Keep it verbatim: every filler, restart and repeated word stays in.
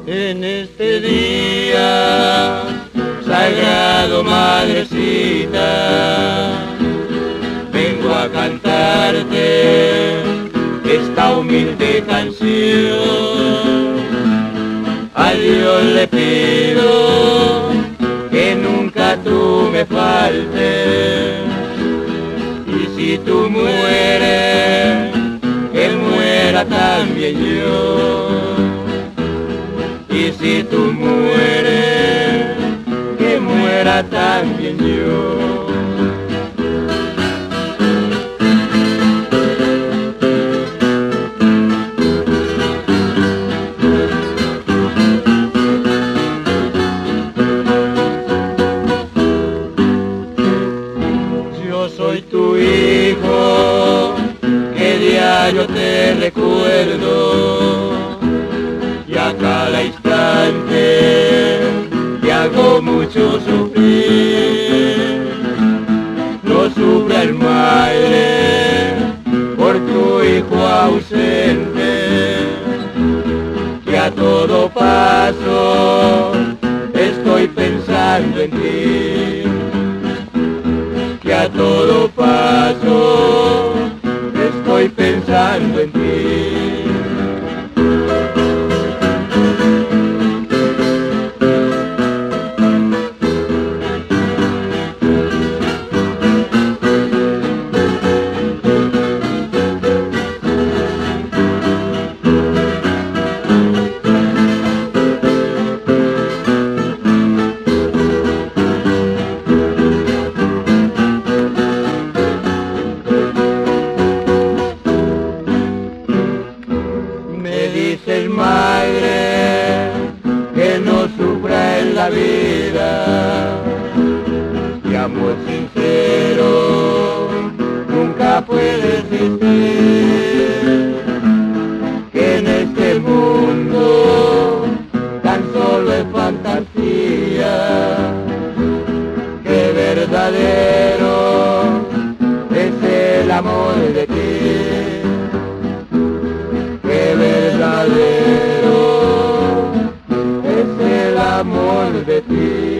En este día sagrado, madrecita, vengo a cantarte esta humilde canción. A Dios le pido que nunca tú me faltes, y si tú mueres, que muera también yo. Y si tú mueres, que muera también yo. Yo soy tu hijo, que diario te recuerdo, y a cada instante te hago mucho sufrir. No sufras, madre, por tu hijo ausente, que a todo paso estoy pensando en ti, que a todo paso estoy pensando en ti. Dices, madre, que no sufra en la vida, y amor sincero nunca puede existir, que en este mundo tan solo es fantasía, que verdadero es el amor de ti. Verdadero es el amor de ti.